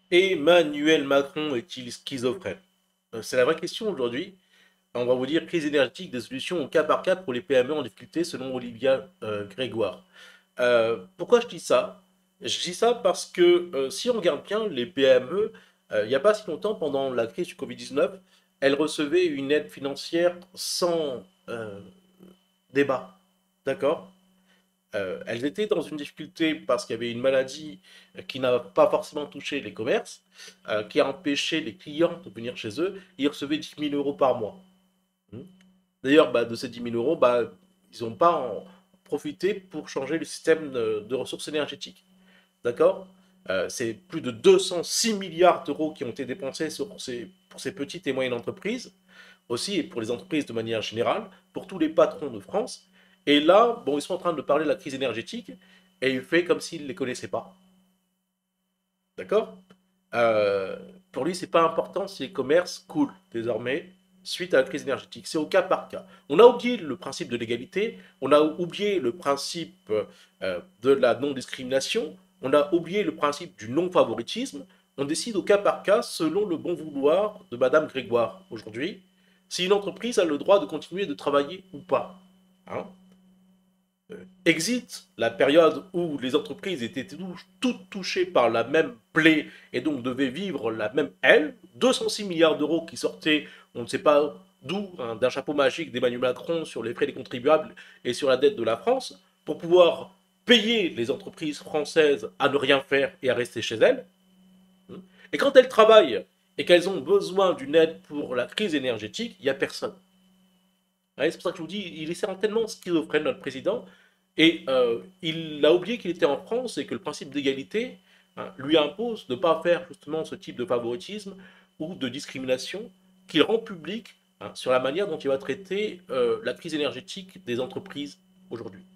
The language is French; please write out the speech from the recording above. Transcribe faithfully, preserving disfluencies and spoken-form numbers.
Emmanuel Macron est-il schizophrène? Euh, C'est la vraie question aujourd'hui. On va vous dire crise énergétique, des solutions au cas par cas pour les P M E en difficulté selon Olivia euh, Grégoire. Euh, pourquoi je dis ça? Je dis ça parce que euh, si on regarde bien les P M E, euh, il n'y a pas si longtemps, pendant la crise du Covid dix-neuf, elles recevaient une aide financière sans euh, débat. D'accord? Euh, elles étaient dans une difficulté parce qu'il y avait une maladie euh, qui n'a pas forcément touché les commerces, euh, qui a empêché les clients de venir chez eux. Ils recevaient dix mille euros par mois. Hmm. D'ailleurs, bah, de ces dix mille euros, bah, ils n'ont pas en profité pour changer le système de, de ressources énergétiques. D'accord? Euh, C'est plus de deux cent six milliards d'euros qui ont été dépensés sur ces, pour ces petites et moyennes entreprises, aussi et pour les entreprises de manière générale, pour tous les patrons de France. Et là, bon, ils sont en train de parler de la crise énergétique et il fait comme s'il ne les connaissait pas. D'accord? Euh, pour lui, c'est pas important si les commerces coulent désormais suite à la crise énergétique. C'est au cas par cas. On a oublié le principe de l'égalité, on a oublié le principe euh, de la non-discrimination, on a oublié le principe du non-favoritisme. On décide au cas par cas selon le bon vouloir de Madame Grégoire aujourd'hui si une entreprise a le droit de continuer de travailler ou pas. Hein. Exit la période où les entreprises étaient toutes touchées par la même plaie et donc devaient vivre la même aile. deux cent six milliards d'euros qui sortaient, on ne sait pas d'où, hein, d'un chapeau magique d'Emmanuel Macron sur les frais des contribuables et sur la dette de la France, pour pouvoir payer les entreprises françaises à ne rien faire et à rester chez elles. Et quand elles travaillent et qu'elles ont besoin d'une aide pour la crise énergétique, il n'y a personne. Ouais, c'est pour ça que je vous dis, il est certainement schizophrène, notre président, et euh, il a oublié qu'il était en France et que le principe d'égalité hein, lui impose de ne pas faire justement ce type de favoritisme ou de discrimination qu'il rend public hein, sur la manière dont il va traiter euh, la crise énergétique des entreprises aujourd'hui.